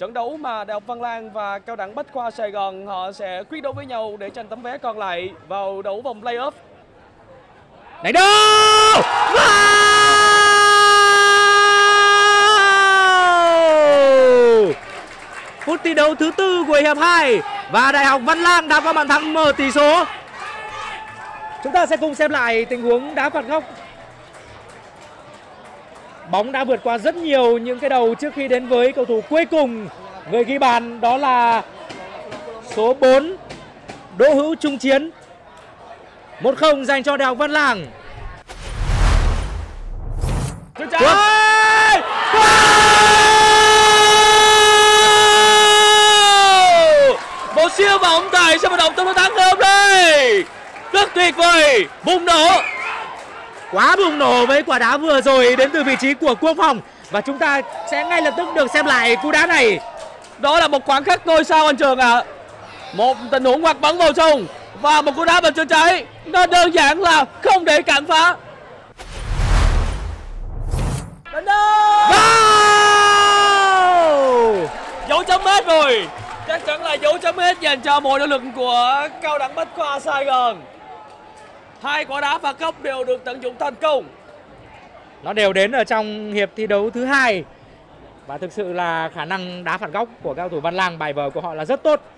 trận đấu mà Đại học Văn Lang và Cao đẳng Bách khoa Sài Gòn họ sẽ quyết đấu với nhau để tranh tấm vé còn lại vào đấu vòng play-off. Đánh đâu! Phút thi đấu thứ tư của hiệp 2 và Đại học Văn Lang đã có bàn thắng mở tỷ số. Chúng ta sẽ cùng xem lại tình huống đá phạt góc. Bóng đã vượt qua rất nhiều những cái đầu trước khi đến với cầu thủ cuối cùng. Người ghi bàn đó là số 4 Đỗ Hữu Trung Chiến. 1-0 dành cho Đại học Văn Lang. Một siêu vọng tại sân vận động Tôn Đức Thắng hôm nay rất tuyệt vời, bùng nổ. Quá bùng nổ với quả đá vừa rồi đến từ vị trí của Quốc Phòng. Và chúng ta sẽ ngay lập tức được xem lại cú đá này. Đó là một khoảnh khắc ngôi sao anh Trường ạ. Một tình huống ngoặt bắn vào sông và một cú đá bên chân trái. Nó đơn giản là không để cản phá. Wow! Dấu chấm hết rồi. Chắc chắn là dấu chấm hết dành cho mọi nỗ lực của Cao đẳng Bách khoa Sài Gòn. Hai quả đá phạt góc đều được tận dụng thành công. Nó đều đến ở trong hiệp thi đấu thứ 2. Và thực sự là khả năng đá phạt góc của cao thủ Văn Lang bài vở của họ là rất tốt.